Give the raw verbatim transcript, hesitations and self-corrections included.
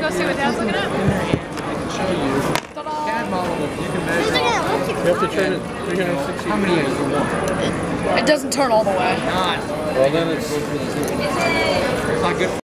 want to see what Dad's looking at? Show you. CAD model, you can measure. You have to turn it three hundred sixty. How many is it? It doesn't turn all the way. Not. Well, then it's, it's not good.